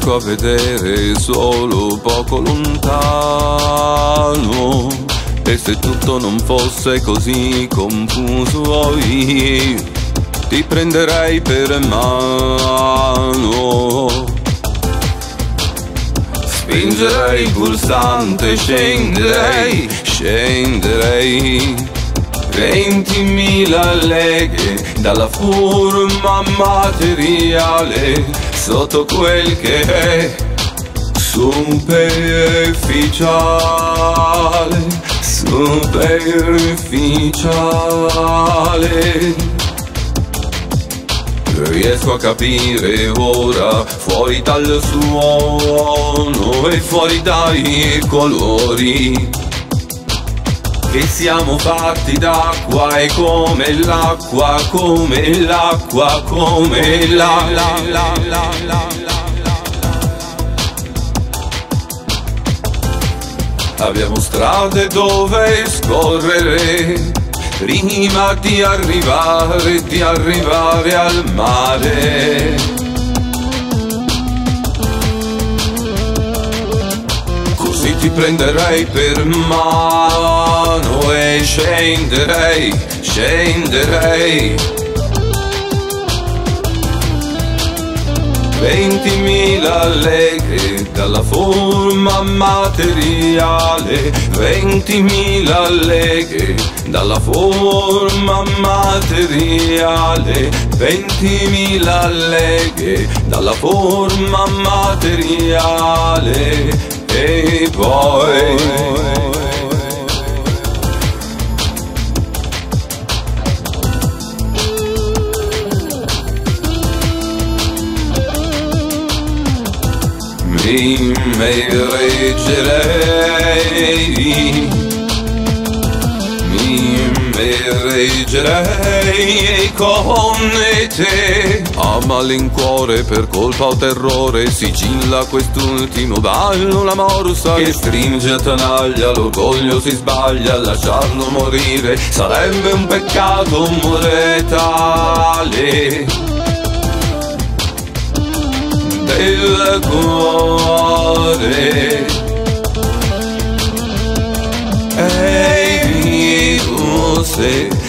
riesco a vedere solo poco lontano. E se tutto non fosse così confuso io ti prenderei per mano, spingerei il pulsante, scenderei 20.000 leghe dalla forma materiale sotto quel che è superficiale. Riesco a capire ora, fuori dal suono e fuori dai colori, che siamo fatti d'acqua e come l'acqua, come l'acqua, come la. Abbiamo strade dove scorrere prima di arrivare al mare. Così ti prenderei per mano e scenderei 20.000 leghe dalla forma materiale, 20.000 leghe dalla forma materiale, 20.000 leghe dalla forma materiale, e poi mi reggerei con te. A malincuore per colpa o terrore sigilla quest'ultimo ballo, la morsa che stringe a tanaglia, l'orgoglio si sbaglia a lasciarlo morire, sarebbe un peccato mortale del cuore. Ehi, tu sei